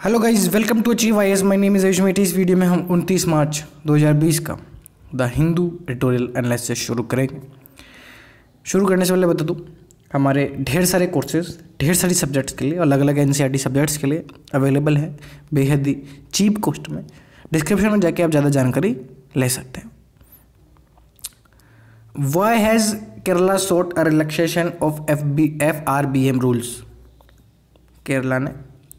Hello guys, welcome to achieve IAS। My name is Ayush Methi. इस video में हम 29 मार्च 2020 का द हिंदू एडिटोरियल एनालिसिस शुरू करेंगे। शुरू करने से पहले बता दूँ, हमारे ढेर सारे कोर्सेज ढेर सारी सब्जेक्ट्स के लिए, अलग अलग NCERT सब्जेक्ट्स के लिए अवेलेबल है बेहद ही चीप कॉस्ट में। डिस्क्रिप्शन में जाके आप ज़्यादा जानकारी ले सकते हैं। Why has Kerala sought a relaxation of FRBM rules. Kerala ने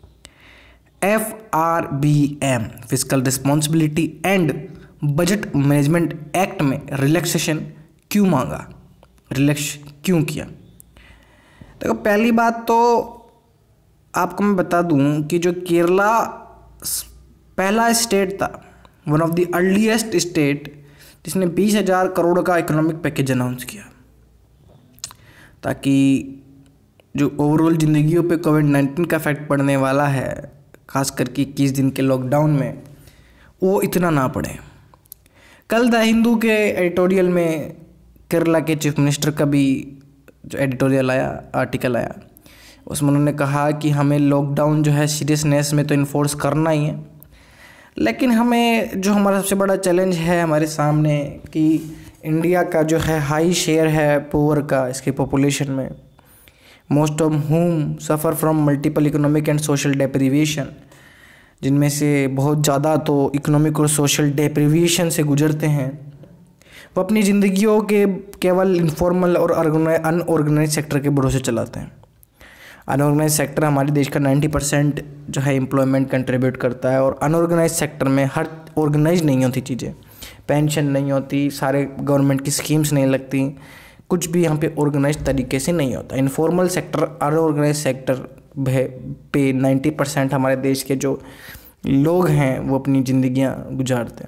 FRBM physical responsibility and budget management act में रिलैक्सेशन क्यों मांगा, रिलैक्स क्यों किया? देखो, पहली बात तो आपको मैं बता दूं कि जो केरला पहला स्टेट था, one of the earliest state जिसने 20,000 करोड़ का इकोनॉमिक पैकेज अनाउंस किया, ताकि जो ओवरऑल ज़िंदगियों पे कोविड-19 का इफेक्ट पड़ने वाला है, खास करके 21 दिन के लॉकडाउन में, वो इतना ना पड़े। कल द हिंदू के एडिटोरियल में केरला के चीफ मिनिस्टर का भी जो एडिटोरियल आया, आर्टिकल आया, उसमें उन्होंने कहा कि हमें लॉकडाउन जो है सीरियसनेस में तो इन्फोर्स करना ही है, लेकिन हमें जो हमारा सबसे बड़ा चैलेंज है हमारे सामने कि इंडिया का जो है हाई शेयर है पुअर का इसके पॉपुलेशन में, most of whom suffer from multiple economic and social deprivation, जिनमें से बहुत ज़्यादा तो इकोनॉमिक और सोशल डेप्रिवेशन से गुजरते हैं, वो अपनी ज़िंदगियों के केवल इनफॉर्मल और अनऑर्गेनाइज सेक्टर के भरोसे चलाते हैं। अनऑर्गेनाइज सेक्टर हमारे देश का 90% जो है एम्प्लॉयमेंट कंट्रीब्यूट करता है, और अनऑर्गेनाइज सेक्टर में हर ऑर्गेनाइज नहीं होती चीज़ें, पेंशन नहीं होती, सारे गवर्नमेंट की स्कीम्स नहीं लगती, कुछ भी यहाँ पे ऑर्गेनाइज तरीके से नहीं होता। इनफॉर्मल सेक्टर, अनऑर्गेनाइज सेक्टर पे 90% हमारे देश के जो लोग हैं वो अपनी ज़िंदगियाँ गुजारते हैं।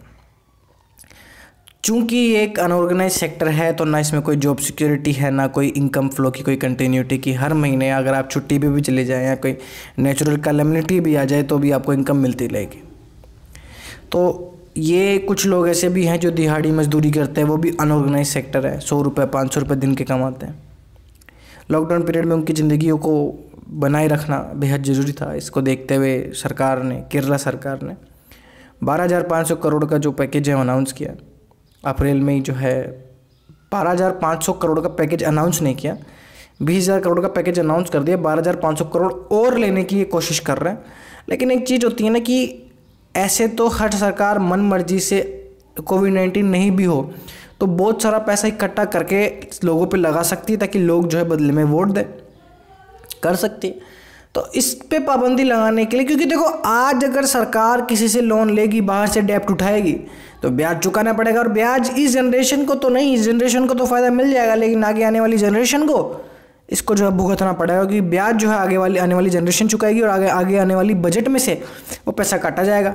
चूँकि एक अनऑर्गेनाइज सेक्टर है तो ना इसमें कोई जॉब सिक्योरिटी है, ना कोई इनकम फ्लो की कोई कंटिन्यूटी की। हर महीने अगर आप छुट्टी पे भी चले जाएँ या कोई नेचुरल कैलेमिटी भी आ जाए तो भी आपको इनकम मिलती रहेगी। तो ये कुछ लोग ऐसे भी हैं जो दिहाड़ी मजदूरी करते हैं, वो भी अनऑर्गेनाइज सेक्टर है, 100 रुपये 500 रुपये दिन के कमाते हैं। लॉकडाउन पीरियड में उनकी ज़िंदगियों को बनाए रखना बेहद ज़रूरी था। इसको देखते हुए सरकार ने, केरला सरकार ने 12,500 करोड़ का जो पैकेज है अनाउंस किया अप्रैल में ही। जो है 12,500 करोड़ का पैकेज अनाउंस नहीं किया, 20,000 करोड़ का पैकेज अनाउंस कर दिया। 12,500 करोड़ और लेने की ये कोशिश कर रहे हैं। लेकिन एक चीज़ होती है ना कि ऐसे तो हर सरकार मन मर्जी से कोविड-19 नहीं भी हो तो बहुत सारा पैसा इकट्ठा करके लोगों पे लगा सकती है, ताकि लोग जो है बदले में वोट दें, कर सकती है। तो इस पे पाबंदी लगाने के लिए, क्योंकि देखो आज अगर सरकार किसी से लोन लेगी, बाहर से डेप्ट उठाएगी, तो ब्याज चुकाना पड़ेगा। और ब्याज इस जनरेशन को तो नहीं, इस जनरेशन को तो फ़ायदा मिल जाएगा, लेकिन आगे आने वाली जनरेशन को इसको जो है भुगतना पड़ेगा, क्योंकि ब्याज जो है आने वाली जनरेशन चुकाएगी और आगे आने वाली बजट में से वो पैसा काटा जाएगा।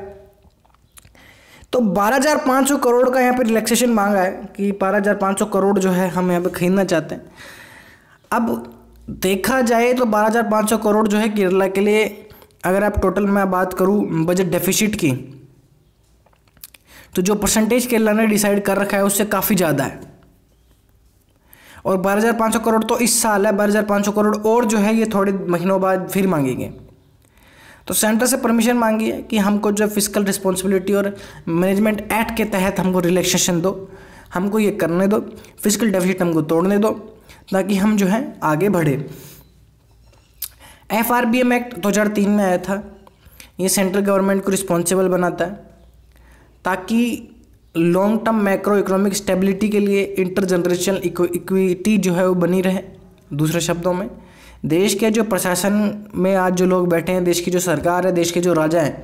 तो 12,500 करोड़ का यहाँ पे रिलैक्सेशन मांगा है कि 12,500 करोड़ जो है हम यहाँ पे खरीदना चाहते हैं। अब देखा जाए तो 12,500 करोड़ जो है केरला के लिए, अगर आप टोटल मैं बात करूँ बजट डेफिसिट की, तो जो परसेंटेज केरला ने डिसाइड कर रखा है उससे काफ़ी ज़्यादा है। और 12,500 करोड़ तो इस साल है, 12,500 करोड़ और जो है ये थोड़े महीनों बाद फिर मांगेंगे। तो सेंटर से परमिशन मांगी है कि हमको जो फिजिकल रिस्पॉन्सिबिलिटी और मैनेजमेंट एक्ट के तहत हमको रिलैक्सेशन दो, हमको ये करने दो, फिजिकल डेफिसिट हमको तोड़ने दो, ताकि हम जो है आगे बढ़े। FRBM एक्ट 2003 में आया था। ये सेंट्रल गवर्नमेंट को रिस्पॉन्सिबल बनाता है, ताकि long term macro economic stability के लिए इंटर जनरेशनल इक्विटी जो है वो बनी रहे। दूसरे शब्दों में, देश के जो प्रशासन में आज जो लोग बैठे हैं, देश की जो सरकार है, देश के जो राजा हैं,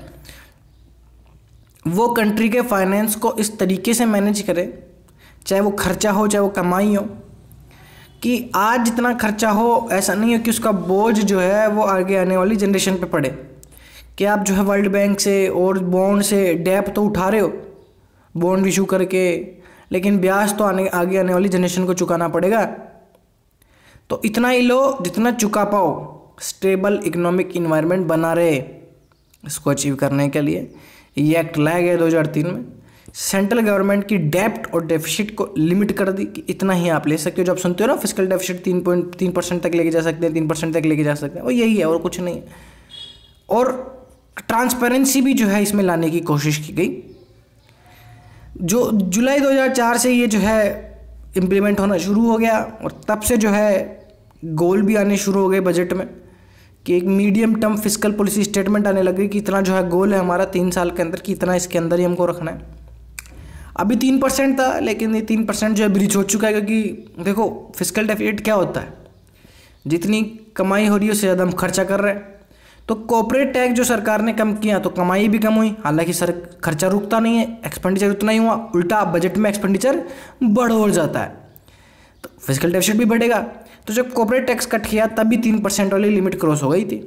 वो कंट्री के फाइनेंस को इस तरीके से मैनेज करें, चाहे वो खर्चा हो चाहे वो कमाई हो, कि आज जितना खर्चा हो ऐसा नहीं हो कि उसका बोझ जो है वो आगे आने वाली जनरेशन पे पड़े। कि आप जो है वर्ल्ड बैंक से और बॉन्ड से डेप्ट तो उठा रहे हो बॉन्ड इशू करके, लेकिन ब्याज तो आगे आने वाली जनरेशन को चुकाना पड़ेगा। तो इतना ही लो जितना चुका पाओ, स्टेबल इकोनॉमिक इन्वायरमेंट बना रहे। इसको अचीव करने के लिए ये एक्ट लाया गया 2003 में। सेंट्रल गवर्नमेंट की डेप्ट और डेफिसिट को लिमिट कर दी कि इतना ही आप ले सकते हो। जब सुनते हो ना फिजिकल डेफिसिट 3.3% तक लेके जा सकते हैं, 3% तक लेके जा सकते हैं, वो यही है और कुछ नहीं है। और ट्रांसपेरेंसी भी जो है इसमें लाने की कोशिश की गई। जो जुलाई 2004 से ये जो है इम्प्लीमेंट होना शुरू हो गया और तब से जो है गोल भी आने शुरू हो गए बजट में कि एक medium term fiscal policy statement आने लगी कि इतना जो है गोल है हमारा 3 साल के अंदर कि इतना इसके अंदर ही हमको रखना है। अभी 3% था, लेकिन ये 3% जो है ब्रीच हो चुका है, क्योंकि देखो फिस्कल डेफिसिट क्या होता है, जितनी कमाई हो रही है उससे ज़्यादा हम खर्चा कर रहे हैं। तो कॉर्पोरेट टैक्स जो सरकार ने कम किया तो कमाई भी कम हुई, हालांकि सर खर्चा रुकता नहीं है, एक्सपेंडिचर उतना ही हुआ, उल्टा बजट में एक्सपेंडिचर बढ़ हो जाता है, तो फिस्कल डेफिसिट भी बढ़ेगा। तो जब कॉर्पोरेट टैक्स कट किया तब भी 3% वाली लिमिट क्रॉस हो गई थी।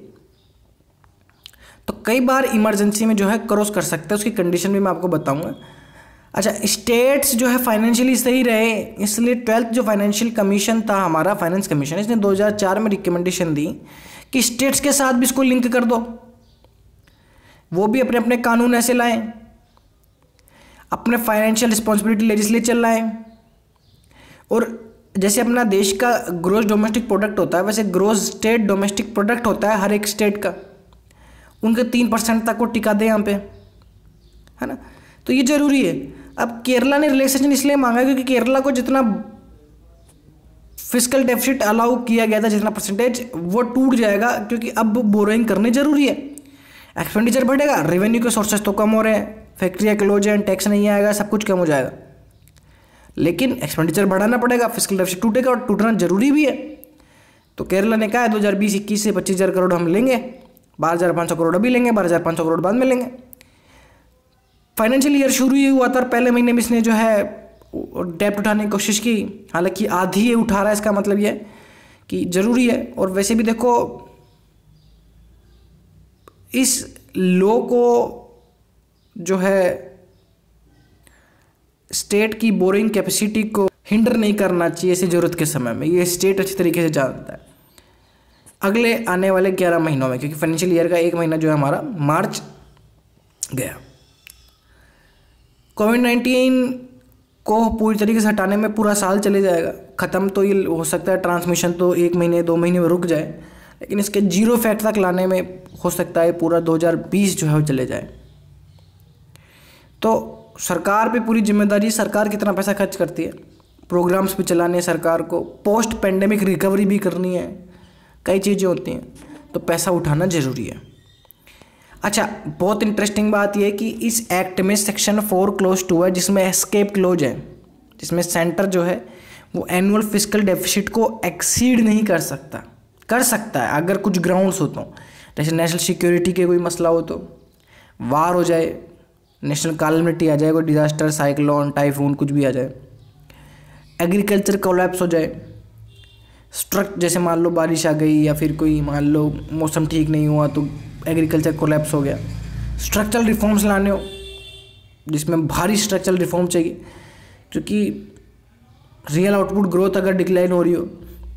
तो कई बार इमरजेंसी में जो है क्रॉस कर सकते हैं, उसकी कंडीशन भी मैं आपको बताऊंगा। अच्छा, स्टेट्स जो है फाइनेंशियली सही रहे, इसलिए 12th जो फाइनेंशियल कमीशन था हमारा, फाइनेंस कमीशन, इसने 2004 में रिकमेंडेशन दी कि स्टेट्स के साथ भी इसको लिंक कर दो, वो भी अपने अपने कानून ऐसे लाएं, अपने फाइनेंशियल रिस्पॉन्सिबिलिटी लेजिस्लेचर लाएं। और जैसे अपना देश का ग्रोस डोमेस्टिक प्रोडक्ट होता है, वैसे ग्रोस स्टेट डोमेस्टिक प्रोडक्ट होता है हर एक स्टेट का, उनके 3% तक को टिका दे यहाँ पे, है ना। तो ये जरूरी है। अब केरला ने रिलैक्सेशन इसलिए मांगा क्योंकि केरला को जितना फिस्कल डेफिसिट अलाउ किया गया था, जितना परसेंटेज, वो टूट जाएगा, क्योंकि अब बोरोइंग करनी जरूरी है, एक्सपेंडिचर बढ़ेगा, रेवेन्यू के सोर्सेज तो कम हो रहे हैं, फैक्ट्रियाँ क्लोज हैं, टैक्स नहीं आएगा, सब कुछ कम हो जाएगा, लेकिन एक्सपेंडिचर बढ़ाना पड़ेगा, फिस्कल डेफिसिट टूटेगा और टूटना जरूरी भी है। तो केरला ने कहा है 2020-21 से 25,000 करोड़ हम लेंगे, 12,500 करोड़ अभी लेंगे, 12,500 करोड़ बाद में लेंगे। फाइनेंशियल ईयर शुरू ही हुआ था, पहले महीने में इसने जो है डेप्ट उठाने की कोशिश की, हालांकि आधी ये उठा रहा है, इसका मतलब ये है कि ज़रूरी है। और वैसे भी देखो इस लॉ को जो है स्टेट की बोरिंग कैपेसिटी को हिंडर नहीं करना चाहिए ऐसी ज़रूरत के समय में, ये स्टेट अच्छी तरीके से जानता है। अगले आने वाले 11 महीनों में, क्योंकि फाइनेंशियल ईयर का एक महीना जो है हमारा मार्च गया, कोविड-19 को पूरी तरीके से हटाने में पूरा साल चले जाएगा। ख़त्म तो ये हो सकता है, ट्रांसमिशन तो 1 महीने 2 महीने में रुक जाए, लेकिन इसके जीरो इफेक्ट तक लाने में हो सकता है पूरा 2020 जो है वो चले जाए। तो सरकार पे पूरी जिम्मेदारी, सरकार कितना पैसा खर्च करती है, प्रोग्राम्स भी चलाने सरकार को, पोस्ट पेंडेमिक रिकवरी भी करनी है, कई चीज़ें होती हैं, तो पैसा उठाना ज़रूरी है। अच्छा, बहुत इंटरेस्टिंग बात यह है कि इस एक्ट में सेक्शन 4 क्लोज 2 है, जिसमें एस्केप क्लोज है, जिसमें सेंटर जो है वो एनुअल फिस्कल डेफिसिट को एक्सीड नहीं कर सकता। कर सकता है अगर कुछ ग्राउंड्स हो तो, जैसे नेशनल सिक्योरिटी के कोई मसला हो तो, वार हो जाए, नेशनल कैलेमिटी आ जाए, कोई डिजास्टर, साइक्लोन, टाइफून, कुछ भी आ जाए, एग्रीकल्चर कोलैप्स हो जाए, जैसे मान लो बारिश आ गई, या फिर कोई मान लो मौसम ठीक नहीं हुआ तो एग्रीकल्चर कोलैप्स हो गया, स्ट्रक्चरल रिफॉर्म्स लाने हो जिसमें भारी स्ट्रक्चरल रिफॉर्म चाहिए, क्योंकि रियल आउटपुट ग्रोथ अगर डिक्लाइन हो रही हो,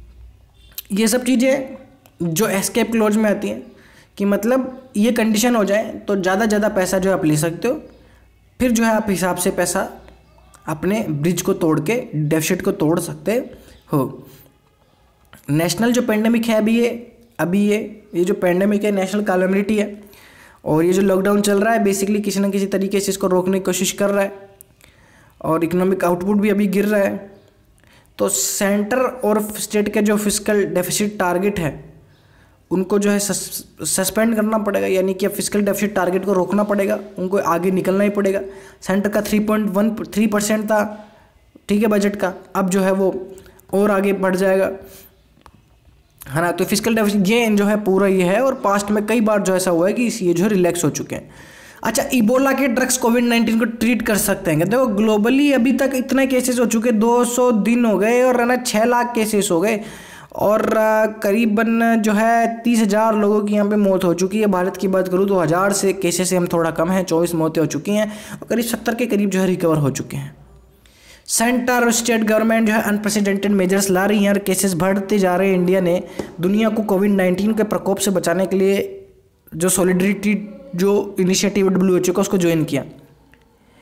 ये सब चीज़ें जो एस्केप क्लॉज में आती हैं कि मतलब ये कंडीशन हो जाए तो ज़्यादा पैसा जो है आप ले सकते हो, फिर जो है आप हिसाब से पैसा अपने ब्रिज को तोड़ के डेफिसिट को तोड़ सकते हो। नेशनल जो पेंडेमिक है अभी ये जो पेंडेमिक है नेशनल कैलेमिटी है, और ये जो लॉकडाउन चल रहा है बेसिकली किसी न किसी तरीके से इसको रोकने की कोशिश कर रहा है, और इकोनॉमिक आउटपुट भी अभी गिर रहा है। तो सेंटर और स्टेट के जो फिस्कल डेफिसिट टारगेट है उनको जो है सस्पेंड करना पड़ेगा, यानी कि फिस्कल डेफिसिट टारगेट को रोकना पड़ेगा, उनको आगे निकलना ही पड़ेगा। सेंटर का 3.13% था, ठीक है, बजट का, अब जो है वो और आगे बढ़ जाएगा, है ना। तो फिस्कल डेफिसिट ये जो है पूरा ये है, और पास्ट में कई बार जो ऐसा हुआ है कि ये जो है रिलैक्स हो चुके हैं। अच्छा, इबोला के ड्रग्स कोविड-19 को ट्रीट कर सकते हैं, देखो ग्लोबली अभी तक इतने केसेस हो चुके, 200 दिन हो गए, और है ना 6 लाख केसेस हो गए, और करीबन जो है 30,000 लोगों की यहाँ पे मौत हो चुकी है। भारत की बात करूँ तो 1000 से केसेस से हम थोड़ा कम हैं, 24 मौतें हो चुकी हैं, और करीब 70 के करीब जो है रिकवर हो चुके हैं। सेंटर और स्टेट गवर्नमेंट जो है अनप्रेसिडेंटेड मेजर्स ला रही हैं, और केसेस बढ़ते जा रहे हैं। इंडिया ने दुनिया को कोविड-19 के प्रकोप से बचाने के लिए जो सॉलिडरिटी जो इनिशिएटिव WHO का उसको ज्वाइन किया।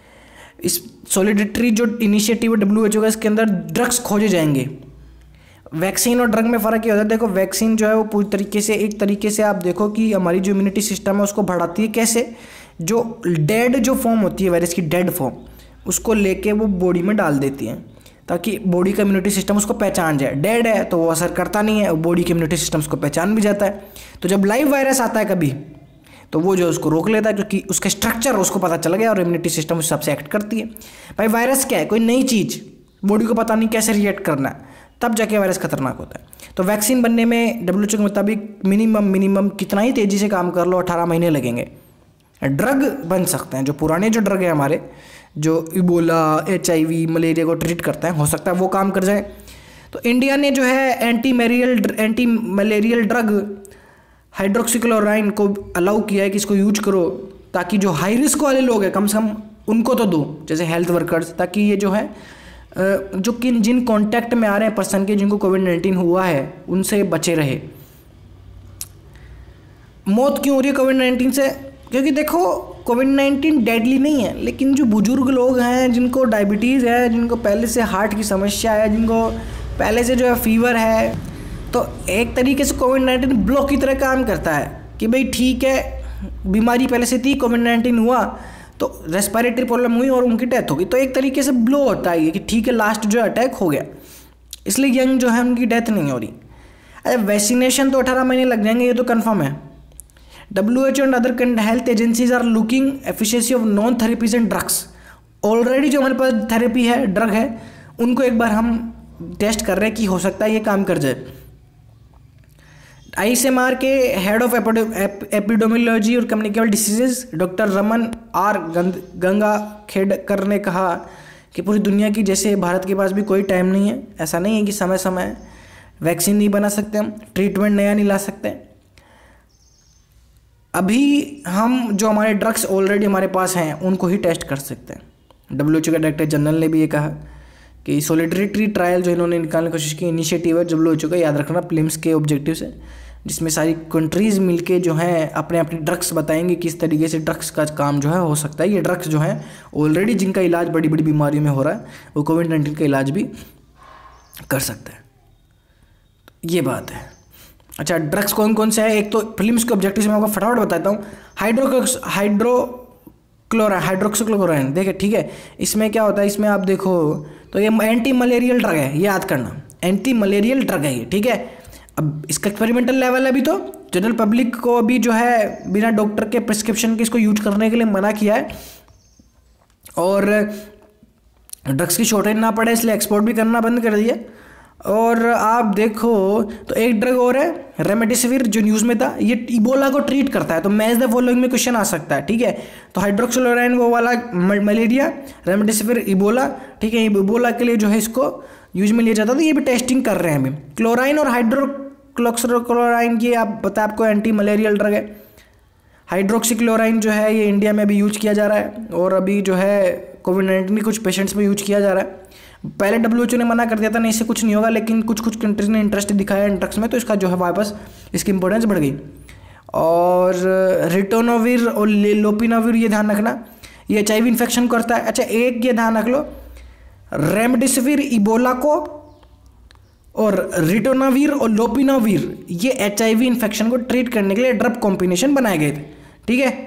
इस सॉलिडरिटी जो इनिशिएटिव WHO का, इसके अंदर ड्रग्स खोजे जाएंगे, वैक्सीन और ड्रग में फ़र्क ये होता है, देखो वैक्सीन जो है वो पूरी तरीके से, एक तरीके से आप देखो कि हमारी जो इम्यूनिटी सिस्टम है उसको बढ़ाती है। कैसे? जो डेड जो फॉर्म होती है वायरस की, डेड फॉर्म, उसको लेके वो बॉडी में डाल देती है ताकि बॉडी का इम्यूनिटी सिस्टम उसको पहचान जाए। डेड है तो वो असर करता नहीं है, बॉडी के इम्यूनिटी सिस्टम उसको पहचान भी जाता है। तो जब लाइव वायरस आता है कभी, तो वो जो उसको रोक लेता है क्योंकि उसका स्ट्रक्चर उसको पता चल गया और इम्यूनिटी सिस्टम उस हिसाब से एक्ट करती है। भाई वायरस क्या है? कोई नई चीज़, बॉडी को पता नहीं कैसे रिएक्ट करना है, तब जाके वायरस खतरनाक होता है। तो वैक्सीन बनने में WHO के मुताबिक मिनिमम कितना ही तेज़ी से काम कर लो 18 महीने लगेंगे। ड्रग बन सकते हैं, जो पुराने जो ड्रग है हमारे, जो इबोला, HIV, मलेरिया को ट्रीट करते हैं, हो सकता है वो काम कर जाए। तो इंडिया ने जो है एंटी मलेरियल ड्रग हाइड्रोक्सीक्लोराइन को अलाउ किया है कि इसको यूज करो, ताकि जो हाई रिस्क वाले लोग हैं कम से कम उनको तो दो, जैसे हेल्थ वर्कर्स, ताकि ये जो है जो जिन कांटेक्ट में आ रहे हैं पर्सन के जिनको कोविड-19 हुआ है उनसे बचे रहे। मौत क्यों हो रही है कोविड-19 से? क्योंकि देखो कोविड-19 डेडली नहीं है, लेकिन जो बुजुर्ग लोग हैं, जिनको डायबिटीज़ है, जिनको पहले से हार्ट की समस्या है, जिनको पहले से जो है फीवर है, तो एक तरीके से कोविड-19 ब्लॉक की तरह काम करता है कि भाई ठीक है, बीमारी पहले से थी, कोविड-19 हुआ तो रेस्पिरेटरी प्रॉब्लम हुई और उनकी डेथ होगी, तो एक तरीके से ब्लो होता है कि ठीक है लास्ट जो अटैक हो गया, इसलिए यंग जो है उनकी डेथ नहीं हो रही। अरे वैक्सीनेशन तो 18 महीने लग जाएंगे, ये तो कन्फर्म है। WHO and other health agencies are looking efficiency of non therapies and drugs. Already जो हमारे पास थेरेपी है, ड्रग है, उनको एक बार हम टेस्ट कर रहे हैं कि हो सकता है ये काम कर जाए। ICMR के हेड ऑफ एपिडेमियोलॉजी और communicable diseases doctor Raman R Gangakhedkar ने कहा कि पूरी दुनिया की जैसे भारत के पास भी कोई टाइम नहीं है। ऐसा नहीं है कि समय समय वैक्सीन नहीं बना सकते, हम ट्रीटमेंट नया नहीं ला सकते। अभी हम जो हमारे ड्रग्स ऑलरेडी हमारे पास हैं उनको ही टेस्ट कर सकते हैं। WHO के डायरेक्टर जनरल ने भी ये कहा कि सॉलिडरिटी ट्रायल जो इन्होंने निकालने की कोशिश की, इनिशिएटिव है WHO का, याद रखना प्लिम्स के ऑब्जेक्टिव से, जिसमें सारी कंट्रीज़ मिलके जो हैं अपने अपने ड्रग्स बताएंगे किस तरीके से ड्रग्स का काम जो है हो सकता है। ये ड्रग्स जो हैं ऑलरेडी जिनका इलाज बड़ी बड़ी बीमारियों में हो रहा है, वो कोविड-19 का इलाज भी कर सकते हैं। ये बात है। अच्छा, ड्रग्स कौन कौन से है? एक तो प्रीलिम्स के ऑब्जेक्टिव से मैं आपको फटाफट बताता हूँ। हाइड्रोक्सीक्लोराइन, देखिए ठीक है, इसमें क्या होता है, इसमें आप देखो तो ये एंटी मलेरियल ड्रग है, ये याद करना, एंटी मलेरियल ड्रग है ये, ठीक है। अब इसका एक्सपेरिमेंटल लेवल है, अभी तो जनरल पब्लिक को अभी जो है बिना डॉक्टर के प्रिस्क्रिप्शन के इसको यूज करने के लिए मना किया है, और ड्रग्स की शॉर्टेज ना पड़े इसलिए एक्सपोर्ट भी करना बंद कर दिया। और आप देखो तो एक ड्रग और है रेमडेसिविर, जो न्यूज़ में था, ये इबोला को ट्रीट करता है। तो मैच द फॉलोइंग में क्वेश्चन आ सकता है, ठीक है। तो हाइड्रोक्सीक्लोराइन वो वाला मलेरिया, रेमडेसिविर इबोला, ठीक है। इबोला के लिए जो है इसको यूज में लिया जाता था, तो ये भी टेस्टिंग कर रहे हैं अभी। क्लोराइन और हाइड्रोक्सीक्लोराइन, ये आप पता आपको एंटी मलेरियल ड्रग है। हाइड्रोक्सीक्लोराइन जो है ये इंडिया में अभी यूज किया जा रहा है, और अभी जो है कोविड-19 के कुछ पेशेंट्स में यूज किया जा रहा है। पहले WHO ने मना कर दिया था, नहीं इससे कुछ नहीं होगा, लेकिन कुछ कुछ कंट्रीज ने इंटरेस्ट दिखाया ड्रग्स में, तो इसका जो है वापस इसकी इंपॉर्टेंस बढ़ गई। और रिटोनोविर और लोपिनाविर, ये ध्यान रखना, ये HIV इन्फेक्शन करता है। अच्छा, एक ये ध्यान रख लो, रेमडेसिविर इबोला को और रिटोनाविर और लोपिनाविर, ये HIV इन्फेक्शन को ट्रीट करने के लिए ड्रग कॉम्बिनेशन बनाए गए थे, ठीक है।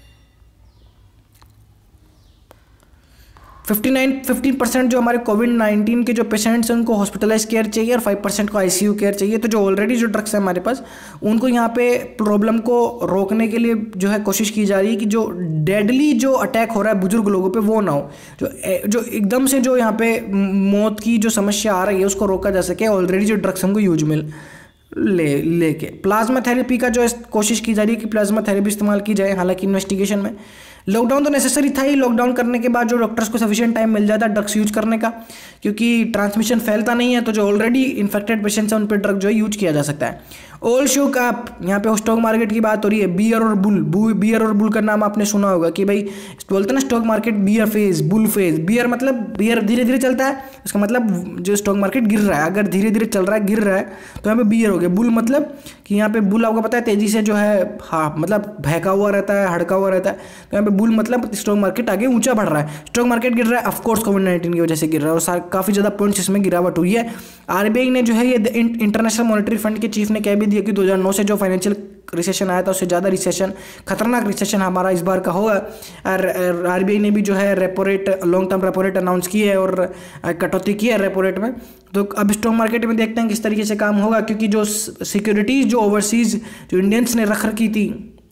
15% जो हमारे कोविड-19 के जो पेशेंट्स हैं उनको हॉस्पिटलाइज केयर चाहिए, और 5% को ICU केयर चाहिए। तो जो ऑलरेडी जो ड्रग्स है हमारे पास, उनको यहाँ पे प्रॉब्लम को रोकने के लिए जो है कोशिश की जा रही है कि जो डेडली जो अटैक हो रहा है बुजुर्ग लोगों पे वो ना हो, जो एकदम से जो यहाँ पे मौत की जो समस्या आ रही है उसको रोका जा सके। ऑलरेडी जो ड्रग्स हमको यूज में लेके प्लाज्मा थेरेपी का जो कोशिश की जा रही है कि प्लाज्मा थेरेपी इस्तेमाल की जाए, हालांकि इन्वेस्टिगेशन में। लॉकडाउन तो नेसेसरी था ही, लॉकडाउन करने के बाद जो डॉक्टर्स को सफिशिएंट टाइम मिल जाता है ड्रग्स यूज करने का, क्योंकि ट्रांसमिशन फैलता नहीं है, तो जो ऑलरेडी इन्फेक्टेड पेशेंट्स हैं उन पर ड्रग जो है यूज किया जा सकता है। ऑल शोक अप, यहाँ पे स्टॉक मार्केट की बात हो रही है। बियर और बुल, बियर और बुल का नाम आपने सुना होगा कि भाई बोलते हैं ना stock market bear phase, bull phase. Bear मतलब बियर धीरे धीरे चलता है, उसका मतलब जो स्टॉक मार्केट गिर रहा है, अगर धीरे धीरे चल रहा है, गिर रहा है, तो यहाँ पे बियर हो गया। बुल मतलब कि यहाँ पे बुल आपको पता है तेजी से जो है, हाँ मतलब बहका हुआ रहता है, हड़का हुआ रहता है, तो यहाँ पे बुल मतलब स्टॉक मार्केट आगे ऊंचा बढ़ रहा है। स्टॉक मार्केट गिर रहा है, ऑफकोर्स कोविड-19 की वजह से गिर रहा है, और काफ़ी ज़्यादा पॉइंट्स इसमें गिरावट हुई है। आरबीआई ने जो है ये इंटरनेशनल मॉनेटरी फंड के चीफ ने कह भी दिया कि 2009 से जो फाइनेंशियल रिसेशन आया था उससे ज़्यादा रिसेशन, खतरनाक रिसेशन हमारा इस बार का होगा। और आरबीआई ने भी जो है repo rate, long term repo rate announce की है और कटौती की है रेपो रेट में। तो अब स्टॉक मार्केट में देखते हैं किस तरीके से काम होगा, क्योंकि जो सिक्योरिटीज़ जो ओवरसीज़ जो इंडियंस ने रख रखी थी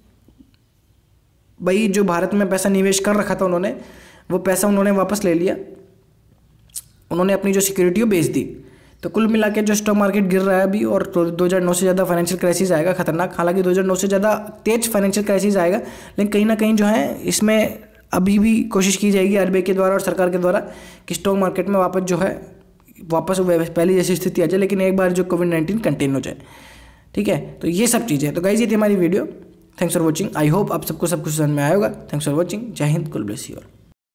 भाई, जो भारत में पैसा निवेश कर रखा था उन्होंने, वो पैसा उन्होंने वापस ले लिया, उन्होंने अपनी जो सिक्योरिटी वो बेच दी। तो कुल मिला के जो स्टॉक मार्केट गिर रहा है अभी, और 2009 से ज़्यादा फाइनेंशियल क्राइसिस आएगा खतरनाक। हालांकि 2009 से ज़्यादा तेज फाइनेंशियल क्राइसिस आएगा, लेकिन कहीं ना कहीं जो है इसमें अभी भी कोशिश की जाएगी आरबीआई के द्वारा और सरकार के द्वारा कि स्टॉक मार्केट में वापस पहले जैसी स्थिति आ जाए, लेकिन एक बार जो कोविड-19 कंटेन हो जाए। ठीक है, तो ये सब चीज़ें। तो गाइस ये थी हमारी video. Thanks for watching. I hope आप सबको सब कुछ समझ में आया होगा। Thanks for watching. जय Hind, god bless you all.